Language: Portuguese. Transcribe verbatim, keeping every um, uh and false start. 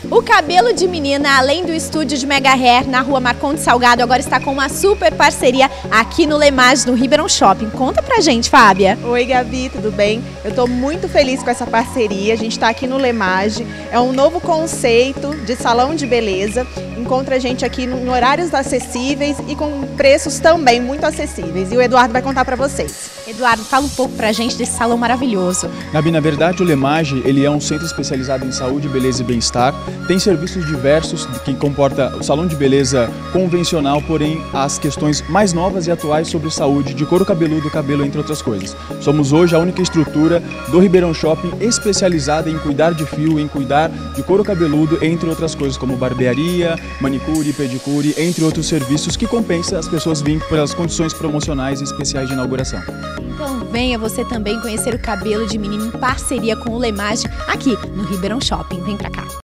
O Cabelo de Menina, além do estúdio de Mega Hair na rua Marcondes Salgado, agora está com uma super parceria aqui no Lemage, no Ribeirão Shopping. Conta pra gente, Fábia. Oi, Gabi, tudo bem? Eu tô muito feliz com essa parceria. A gente está aqui no Lemage. É um novo conceito de salão de beleza. Encontra a gente aqui em horários acessíveis e com preços também muito acessíveis. E o Eduardo vai contar pra vocês. Eduardo, fala um pouco pra gente desse salão maravilhoso. Gabi, na verdade o Lemage, ele é um centro especializado em saúde, beleza e bem-estar. Tem serviços diversos que comporta o salão de beleza convencional, porém as questões mais novas e atuais sobre saúde de couro cabeludo, cabelo, entre outras coisas. Somos hoje a única estrutura do Ribeirão Shopping especializada em cuidar de fio, em cuidar de couro cabeludo, entre outras coisas como barbearia, manicure, pedicure, entre outros serviços que compensa as pessoas virem pelas condições promocionais e especiais de inauguração. Então venha você também conhecer o Cabelo de Menina em parceria com o Lemage aqui no Ribeirão Shopping. Vem pra cá.